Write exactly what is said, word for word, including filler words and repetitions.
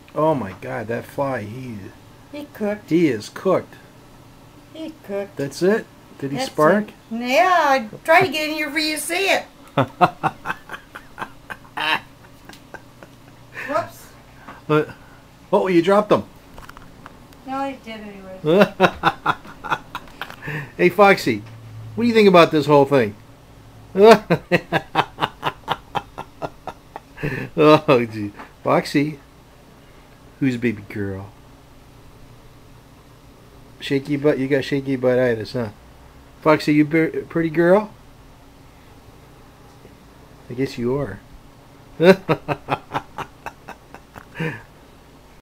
Oh my God, that fly, he He cooked. he is cooked. He cooked. That's it? Did he That's spark? it. Yeah, I tried to get in here for you to see it. Whoops. But, oh, you dropped them. No, he did anyways. Hey, Foxy, what do you think about this whole thing? Oh, gee. Foxy, who's baby girl? Shaky butt, you got shaky butt-itis, huh? Foxy, you a pretty girl? I guess you are.